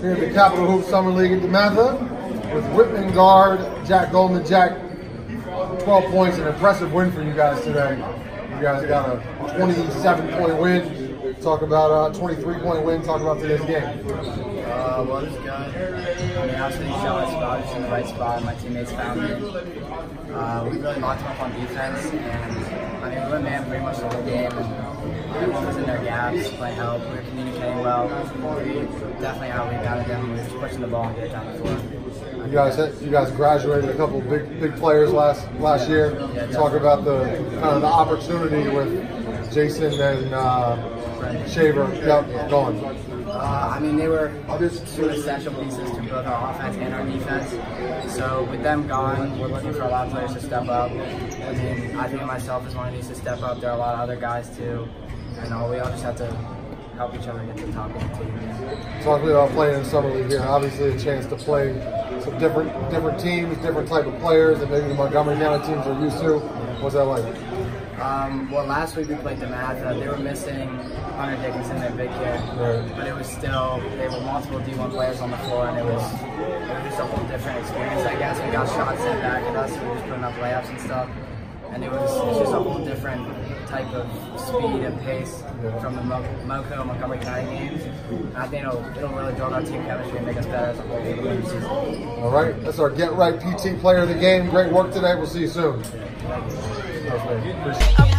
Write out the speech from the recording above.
here at the Capital Hoop Summer League at DeMatha with Whitman guard Jack Goldman. Jack, 12 points, an impressive win for you guys today. You guys got a 27-point win. Talk about a 23-point win. Talk about today's game. Well, it was good. I mean, obviously, shot spot was in the right spot. My teammates found me. We really locked them up on defense, and I mean, we went man pretty much the whole game. And everyone was in their gaps, playing help. We were communicating well. We definitely out-rebounded them. We were just pushing the ball and getting down the floor. You guys graduated a couple big players last year. Yeah, talk about the kind of the opportunity with Jason and Shaver going. I mean, they were two essential pieces to both our offense and our defense. So with them gone, we're looking for a lot of players to step up. I mean, I think of myself as one who needs to step up. There are a lot of other guys too. We all just have to help each other get to the top of the team. Talk about playing in Summer League here. Obviously a chance to play some different teams, different type of players that maybe the Montgomery County teams are used to. What's that like? Well, last week we played DeMatha. They were missing Hunter Dickinson, their big kid, but it was still, they were multiple D1 players on the floor, and it was just a whole different experience, I guess. We got shots sent back at us, we were just putting up layups and stuff, and it was just a whole different type of speed and pace from the Montgomery County games. And I think it'll really build our team chemistry and make us better as a whole for the winter season. All right, that's our Get Right PT player of the game. Great work today. We'll see you soon. Thank you. Appreciate it.